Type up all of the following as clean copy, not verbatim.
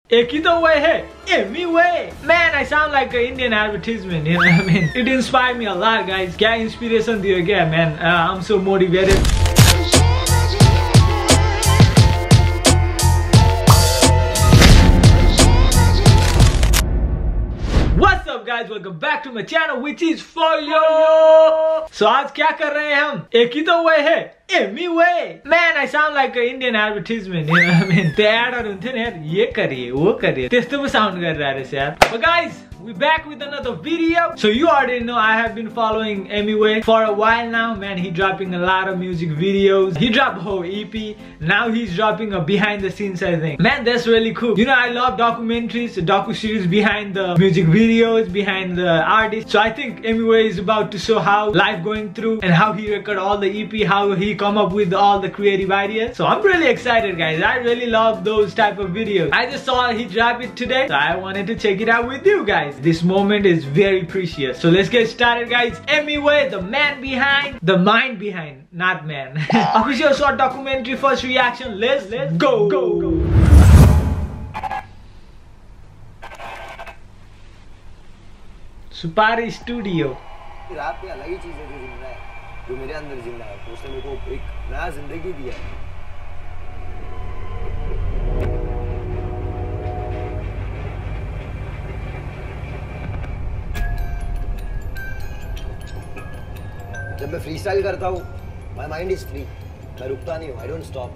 एक ही तो way है, Emiway. Man, I sound like an Indian advertisement, you know what I mean? It inspired me a lot, guys. क्या inspiration दिया गया, man. I'm so motivated. What's up, guys? Welcome back to my channel, which is for you. So आज क्या कर रहे हैं हम? एक ही तो way है, Emiway. Man, I sound like an Indian advertisement, you know what I mean? ते ad और उनसे यार ये करिए, वो करिए, तेरे में sound कर रहा है ऐसे यार. But guys, we back with another video. So you already know I have been following Emiway for a while now. Man, he dropping a lot of music videos. He dropped a whole EP. Now he's dropping a behind the scenes, I think. Man, that's really cool. You know, I love documentaries, docu-series behind the music videos, behind the artists. So I think Emiway is about to show how life going through and how he record all the EP, how he come up with all the creative ideas. So I'm really excited, guys. I really love those type of videos. I just saw he dropped it today, so I wanted to check it out with you guys. This moment is very precious. So let's get started, guys. Emiway, the man behind, the mind behind, not man. Official short documentary, first reaction. Let's go. Supari studio. रात पे अलग ही चीज है जो जिंदा है, जो मेरे अंदर जिंदा है. तो उसने मेरे को एक नया जिंदगी दी है. जब मैं फ्री स्टाइल करता हूँ, माई माइंड इज फ्री. मैं रुकता नहीं हूँ. I don't stop.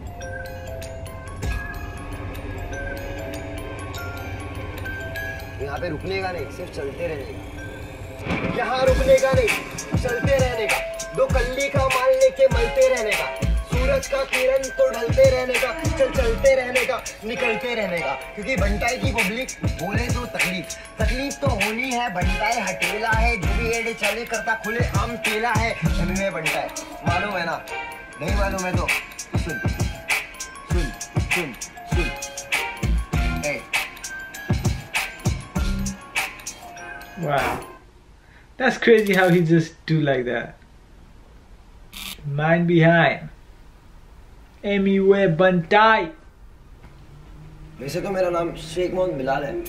यहाँ पे रुकने का नहीं, सिर्फ चलते रहने का. यहाँ रुकने का नहीं, चलते रहने का. दो कल्ली का माल लेके मलते रहने का. सूरज का किरण तो ढलते रहने का. चलते रहने का, निकलते रहने का. क्योंकि बंटाई की पब्लिक बोले तो तकलीफ तो होनी है. बंटाई हटेला है, जो भी एडे चले करता खुले आम तेला है. में बंटाई मालूम है ना? नहीं मालूम है तो सुन. Wow, that's crazy how he just do like that. Mind behind. Emiway Bantai. वैसे तो मेरा नाम शेख मोहम्मद बिलाल है.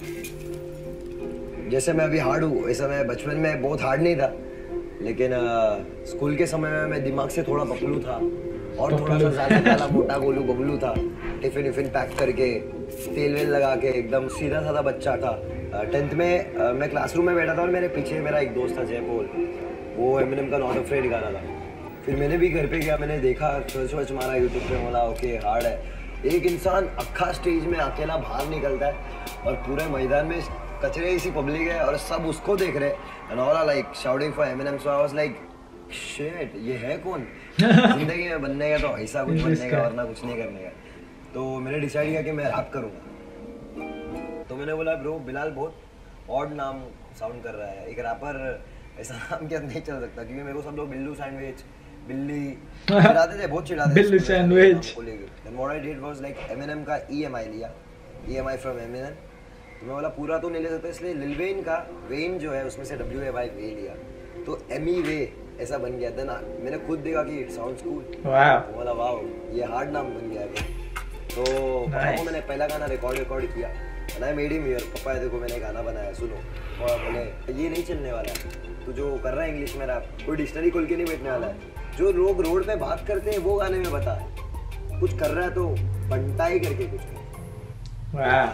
जैसे मैं अभी हार्ड हूँ, वैसा मैं बचपन में बहुत हार्ड नहीं था. लेकिन स्कूल के समय में मैं दिमाग से थोड़ा पपलू था और थोड़ा सा ज़्यादा मोटा गोलू बबलू था. टिफिन पैक करके तेल वेल लगा के एकदम सीधा साधा बच्चा था. 10th में मैं क्लासरूम में बैठा था और मेरे पीछे मेरा एक दोस्त था जयपोल. वो एमिनेम का नॉट अफ्रेड गाना था. फिर मैंने भी घर पे गया, मैंने देखा, सर्च मारा यूट्यूब पे. बोला ओके हार्ड है. एक इंसान अक्खा स्टेज में अकेला बाहर निकलता है और पूरे मैदान में कचरे सी पब्लिक है और सब उसको देख रहे हैं. And all are like shouting for Eminem. So I was like shit, ये है कौन? जिंदगी में बनने का तो ऐसा कुछ बनने का, वरना कुछ नहीं करने का. तो मैंने डिसाइड किया कि मैं रैप करूँगा. तो मैंने बोला ब्रो, बिलाल बहुत ऑड नाम साउंड कर रहा है. एक रैपर ऐसा नाम क्या नहीं चल सकता, क्योंकि मेरे को सब लोग बिल्लू सैंडविच, बिल्ली चिढ़ाते थे, बहुत चिढ़ाते थे. Billu sandwich. Then what I did was like Eminem का EMI लिया, EMI फ्रॉम एमिनेम. तो मैं बोला पूरा तो नहीं ले सकता, इसलिए लिल वेन का वेन जो है उसमें से WAY वे लिया. तो Emiway ऐसा बन गया था ना. मैंने खुद देखा कि इट साउंड्स कूल. तो बोला वाओ, ये हार्ड नाम बन गया है. तो पापा को मैंने पहला गाना रिकॉर्ड किया. And I made him hear. पापा देखो मैंने गाना बनाया, सुनो. और बोले ये नहीं चलने वाला है, तू जो कर रहा है इंग्लिश में रैप, कोई डिक्शनरी खोल के नहीं बैठने वाला है. जो लोग रोड पे बात करते हैं वो गाने में बता. कुछ कर रहा है तो बंटाई करके कुछ कर.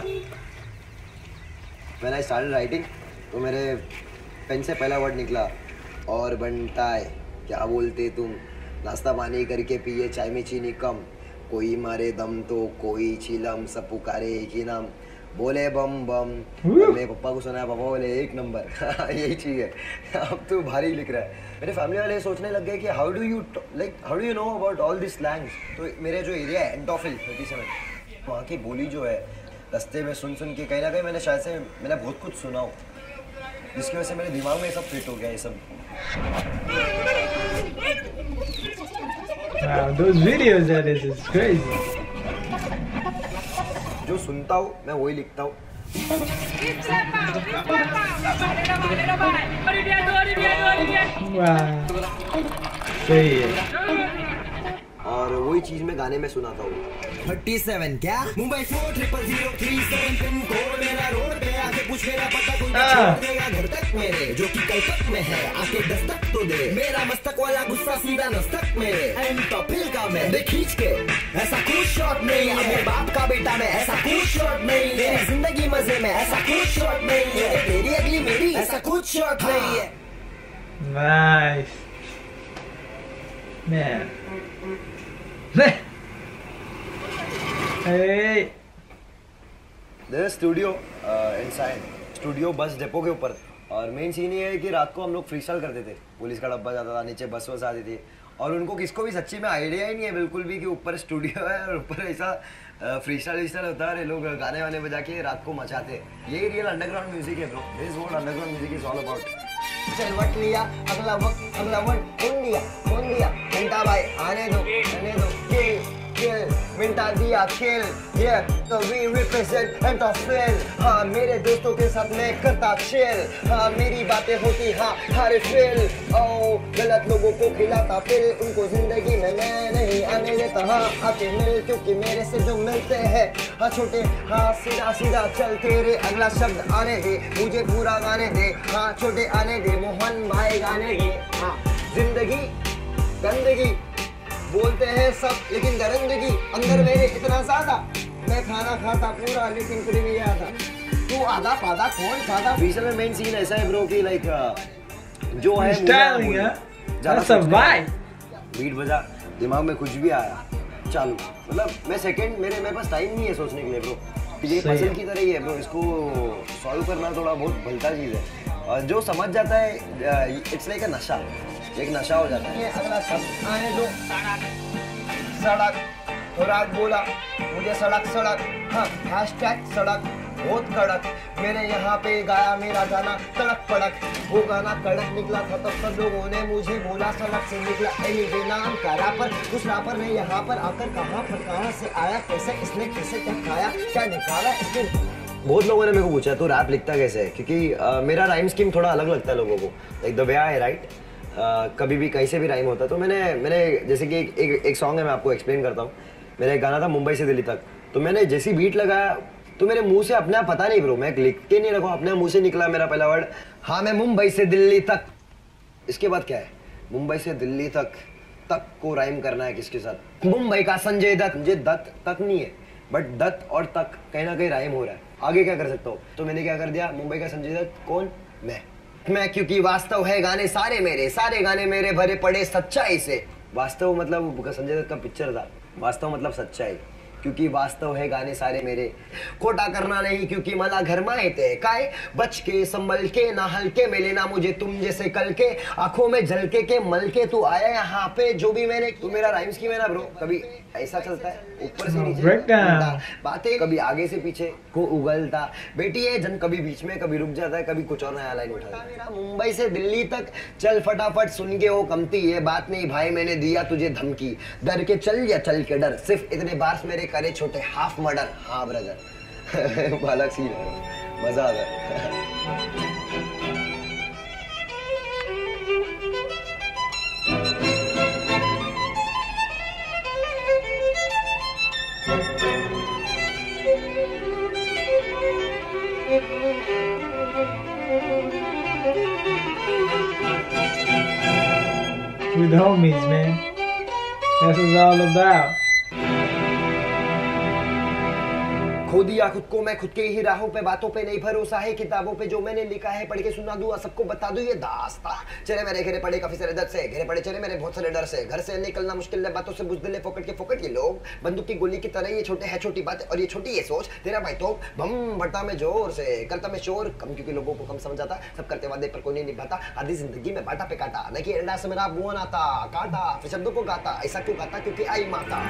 When I started writing, तो मेरे पेन से पहला वर्ड निकला और बंटाई. क्या बोलते तुम, नाश्ता पानी करके पिए चाय में चीनी कम. कोई मारे दम तो कोई चीलम, सब पुकारे एक ही नाम, बोले बम बम. मेरे पापा को सुना, पापा बोले एक नंबर. यही चीज़ है. अब तो भारी लिख रहा है. मेरे फैमिली वाले सोचने लग गए कि how do you know about all this slangs. तो मेरे जो एरिया है एंटोफिल 37, वहाँ की बोली जो है रास्ते में सुन के कहीं ना कहीं मैंने शायद से मैंने बहुत कुछ सुना हो, जिसकी वजह से मेरे दिमाग में ये सब फिट हो गया. ये सब Wow, those videos that is crazy. जो सुनता हूँ मैं वही लिखता हूँ. Wow, सही है. और वही चीज मैं गाने में सुनाता हूँ। 37 क्या मुंबई 40003 पिन कोड मेरा रोड पे आके पूछ मेरा पता कोई छोड़ देगा घर तक मेरे जो कि कलकत्ता में है आके दस्तक तो दे मेरा मस्तक वाला गुस्सा सीधा नस्तक मेरे एंड तो फिल का मैं देख खींच के ऐसा कुछ शॉट नहीं है मेरे बाप का बेटा में ऐसा कुछ शॉट नहीं है मेरी जिंदगी मजे में ऐसा कुछ शॉट नहीं है तेरी अगली मेरी ऐसा कुछ शॉट नहीं है। Nice. Man. Hey. There's studio inside studio bus depot के ऊपर और मेन सीन ये है कि रात को हम लोग फ्रीस्टाइल करते थे। पुलिस का डब्बा जाता था, नीचे बस वस आती थी और उनको किसको भी सच्ची में आइडिया ही नहीं है बिल्कुल भी कि ऊपर स्टूडियो है और ऊपर ऐसा फ्रीस्टाइल होता है। लोग गाने वाने बजा के रात को मचाते। यही रियल अंडरग्राउंड म्यूजिक है bro. This what underground music is all about. चल वट लिया अगला वट इंडिया मिंटा भाई आने दो किल मिंटा दिया किल ये तो we represent end of fail. हाँ मेरे दोस्तों के साथ मैं करता चिल। हाँ मेरी बातें होती हाँ हर फेल ओ गलत लोगों को खिलाता फिर उनको जिंदगी में मैं नहीं आने देता। हाँ आके मिल क्योंकि मेरे से जो मिलते हैं हाँ छोटे हाँ सीधा चल तेरे अगला शब्द आने दे मुझे पूरा गाने दे। हाँ छोटे आने दे मोहन भाई गाने दे। हाँ जिंदगी गंदगी बोलते हैं सब लेकिन दरिंदगी अंदर मेरे इतना ज्यादा मैं खाना खाता पूरा लेकिन फिर भी आता तू आधा पाधा कौन खाता। फ्रीस्टाइल में मेन सीन ऐसा है ब्रो कि लाइक जो है बीट बजा दिमाग में कुछ भी आया चालू मतलब मैं सेकंड मेरे पास टाइम नहीं है सोचने के लिए ब्रो। ये पजल की तरह ही है ब्रो। इसको सॉल्व करना थोड़ा बहुत भलता चीज है और जो समझ जाता है इट्स लाइक अ नशा एक नशा हो जाता है। अगला शब्द आने दो सड़क थोड़ा बोला मुझे सड़क हाँ हैशटैग सड़क बहुत कड़क मैंने यहाँ पे गाया मेरा गाना तड़क पड़क वो गाना कड़क निकला था तब सब लोगों ने मुझे बोला सड़क से निकला एनीवे नाम का रैपर उस रैपर ने यहाँ पर आकर कहाँ से आया कैसे इसने कैसे क्या खाया क्या निकाला इसने। बहुत लोगों ने मेरे को पूछा तो रैप लिखता कैसे है क्योंकि मेरा राइम स्कीम थोड़ा अलग लगता है लोगों को like the way I write. कभी भी कैसे भी राइम होता है तो मैंने जैसे कि एक सॉन्ग है मैं आपको एक्सप्लेन करता हूँ। मेरा एक गाना था मुंबई से दिल्ली तक तो मैंने जैसी बीट लगाया तो मेरे मुंह से अपने आप पता नहीं ब्रो मैं लिख के नहीं रखा अपने मुंह से निकला मेरा पहला वर्ड हाँ मैं मुंबई से दिल्ली तक। इसके बाद क्या है मुंबई से दिल्ली तक को राइम करना है किसके साथ मुंबई का संजय दत्त मुझे दत्त तक नहीं है बट दत्त और तक कहीं ना कहीं राइम हो रहा है आगे क्या कर सकता हूँ। तो मैंने क्या कर दिया मुंबई का संजय दत्त कौन मैं क्योंकि वास्तव है गाने सारे गाने मेरे भरे पड़े सच्चाई से। वास्तव मतलब संजय दत्त का पिक्चर था वास्तव मतलब सच्चाई क्योंकि वास्तव है गाने सारे मेरे खोटा करना नहीं क्योंकि मला घर माए थे काय बच के संभल के ना हल्के मिले ना मुझे तुम जैसे कल के आंखों में झलके के मल के तू आया यहाँ पे जो भी मैंने तू मेरा राइम्स की है ना ब्रो कभी ऐसा चलता है ऊपर से नीचे बातें कभी आगे से पीछे को उगलता बेटी है जन कभी बीच में कभी रुक जाता है कभी कुछ और नया लाइन उठाता है। मेरा मुंबई से दिल्ली तक चल फटाफट सुन के वो कमती ये बात नहीं भाई मैंने दिया तुझे धमकी डर के चल या चल के डर सिर्फ इतने बार मेरे करे छोटे हाफ मर्डर हाँ ब्रदर बालक सीन है मजा आता है। With homies, man. That's what it's all about. खो दिया खुद को मैं खुद के ही राहों पे बातों पे नहीं भरोसा है किताबों पे जो मैंने लिखा है पढ़ के सुना दूं सबको बता दूं ये दास्ता। चेहरे मेरे घेरे पड़े काफी सारे दर्द से घिरे पड़े चेहरे मेरे बहुत सारे डर से घर से निकलना मुश्किल है बातों से बुझदिल है फोकट के लोग बंदूक की गोली की तरह ये छोटे है छोटी बात और ये छोटी ये सोच तेरा भाई तो बम बढ़ता मैं जोर से करता मैं शोर कम क्योंकि लोगों को कम समझ आता सब करते वादे पर कोई नहीं निभाता आधी जिंदगी में बाटा पे काटा न कि एंडा से मेरा मुंह आता काटा फिर शब्दों को गाता ऐसा क्यों गाता क्योंकि आई माता।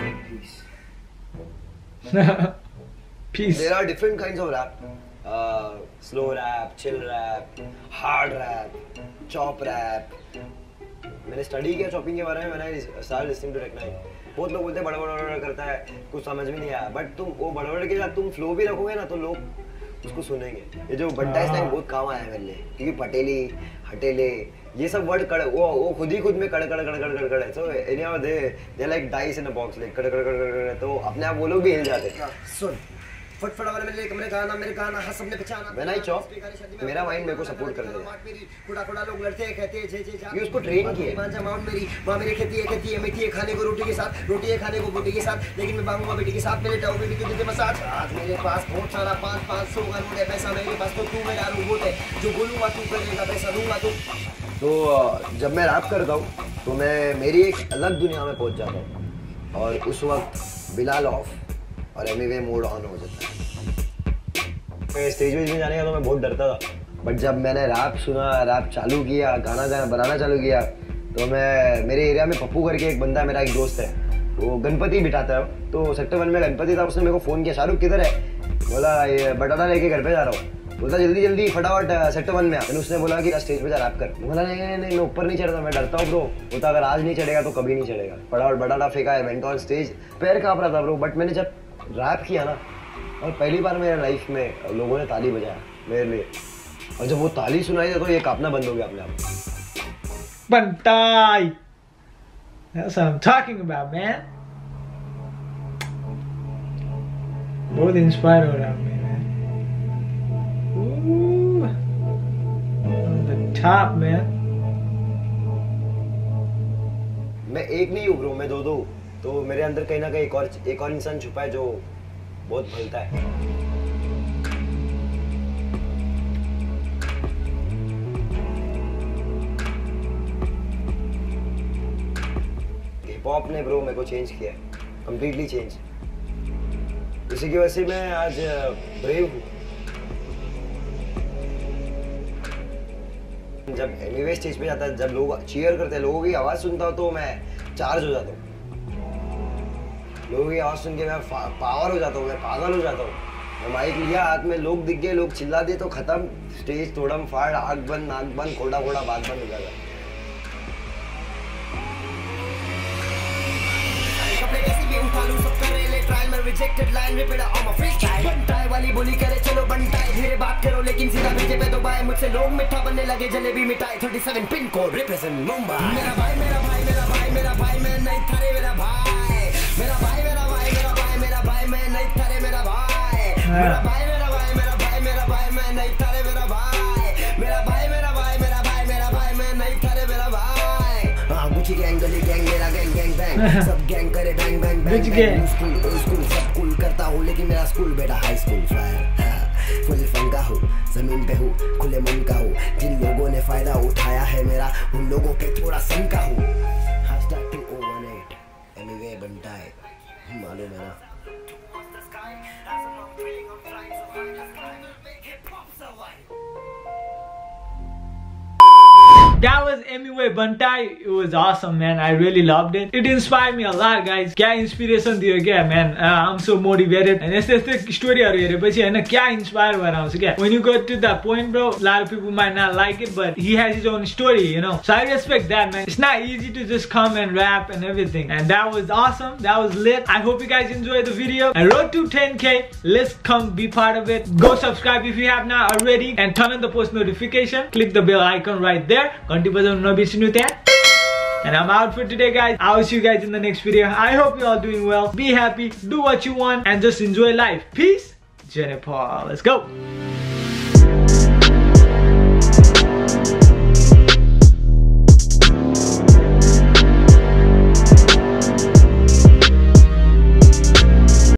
Peace. There are different kinds of rap. Slow rap, chill rap, hard rap, chop rap. मैंने स्टडी किया चॉपिंग के बारे में मैंने started listening to ReactonoiD. बहुत लोग बोलते हैं बड़ा करता है कुछ समझ में नहीं आया बट तुम वो बड़बड़ के साथ तुम फ्लो भी रखोगे ना तो लोग उसको सुनेंगे। ये जो बंटा इस टाइम बहुत काम आया है मेरे लिए, क्योंकि पटेली हटेले ये सब वर्ड कड़ वो खुद ही खुद में कड़ है। So anyhow they like dice in a box, like कड़, तो अपने आप वो लोग भी हिल जाते हैं। सुन फटफट वाले मेरे कमरे गाना मेरे गाना हर सबने पहचाना। व्हेन आई चॉप मेरा माइंड मेरे को सपोर्ट कर देगा। कुड़ा लोग लड़ते हैं कहते हैं जे ये उसको ट्रेन किया है। माउंट मेरी मां मेरी खेती है मीठी है खाने को रोटी के साथ, रोटी है खाने को बोटी के साथ, लेकिन मैं मांगूंगा बेटी के साथ मेरे टाऊ बेटी को दे मसाज। आज मेरे पास बहुत सारा 500 का नोट है, पैसा मेरे पास तो तू मेरा रोबोट है, जो बोलूंगा तू करेगा, पैसा दूंगा तू। तो जब मैं रैप करता हूँ तो मैं मेरी एक अलग दुनिया में पहुंच जाता हूँ, और उस वक्त बिलाल ऑफ और एमीवे मोड ऑन हो जाता है। स्टेज वेज में जाने का तो मैं बहुत डरता था, बट जब मैंने रैप सुना, रैप चालू किया, गाना बनाना चालू किया, तो मैं मेरे एरिया में पप्पू करके एक बंदा, मेरा एक दोस्त है, वो गणपति बिठाता है, तो सेक्टर 1 में गणपति था। उसने मेरे को फ़ोन किया, शाहरुख किधर है? बोला ये बटाटा लेके घर पे जा रहा हूँ। बोलता जल्दी फटाफट सेक्टर 1 में आ। उसने बोला कि स्टेज पे जा रैप कर। बोला नहीं मैं ऊपर नहीं चढ़ता, मैं डरता हूँ ब्रो। बोलता अगर आज नहीं चढ़ेगा तो कभी नहीं चढ़ेगा। फटाफट बटाटा फेंका है, वेंट ऑन स्टेज, पैर काँप रहा था ब्रो, बट मैंने जब रैप किया ना, और पहली बार मेरे लाइफ में लोगों ने ताली बजाया मेरे लिए, और जब वो ताली सुनाई तो ये कांपना बंद हो गया अपने आप। बंटाई, that's what I'm talking about, man. बहुत इंस्पायर हो रहा हूँ मैं। On the top, man. मैं एक नहीं हूँ ब्रो, मैं दो हूँ। तो मेरे अंदर कहीं ना कहीं एक और इंसान छुपा है जो बहुत भलता है। हिप हॉप ने ब्रो मेरे को चेंज किया है, कंप्लीटली चेंज। इसी की वजह से मैं आज ब्रेव हूँ। जब एमीवे स्टेज पे जाता है, जब लोग चीयर करते हैं, लोगों की आवाज सुनता हूँ तो मैं चार्ज हो जाता हूँ। लोगों की आवाज सुन के मैं पावर हो जाता हूँ, मैं पागल हो जाता हूँ। मैं माइक लिया हाथ में, लोग दिख गए, लोग चिल्ला दिए तो खत्म, स्टेज तोड़म फाड़, आग बंद नाक बंद, खोड़ा बात बंद हो जाता है। Rejected line repeat on my freestyle. बंटाई वाली बोली करे चलो बंटाई, धीरे बात करो लेकिन सीधा भेजे पे तो बाय। मुझसे लोग मिठा बनने लगे, जलेबी मिठाई। 37 पिन कोड रिप्रेजेंट मुंबई। मेरा भाई मेरा भाई मेरा भाई मेरा भाई मैं नहीं था रे मेरा भाई, मेरा भाई मेरा भाई मेरा भाई मेरा भाई मैं नहीं था रे मेरा भाई, मेरा भाई मेरा भाई मेरा भाई मेरा भाई मैं नहीं था रे मेरा भाई, मेरा भाई मेरा भाई मेरा भाई मेरा भाई मैं नहीं था रे मेरा भाई। हां गुची गैंग गली गैंग मेरा गैंग गैंग बैंग, सब गैंग करे बैंग बैंग बैंग। स्कूल सब कूल करता हूँ, लेकिन मेरा स्कूल बेटा high school fire. Full fun का हूँ, जमीन पे हूँ, खुले मन का हूँ। जिन लोगों ने फायदा उठाया है मेरा, उन लोगों पे थोड़ा सन का हूँ। #2018 एमीवे बंटाई, मालूम है ना। That was Emiway Bantai. It was awesome, man. I really loved it. It inspired me a lot, guys. क्या inspiration दियो क्या, man? I'm so motivated. And ऐसे story आ रही है बच्चे है ना, क्या inspire हो रहा हूँ उससे क्या? When you go to that point, bro, a lot of people might not like it, but he has his own story, you know. So I respect that, man. It's not easy to just come and rap and everything. And that was awesome. That was lit. I hope you guys enjoyed the video. I road to 10K. Let's come be part of it. Go subscribe if you have not already, and turn on the post notification. Click the bell icon right there. And I'm out for today, guys. I'll see you guys in the next video. I hope you're all doing well. Be happy, do what you want, and just enjoy life. Peace. Nepal. Let's go.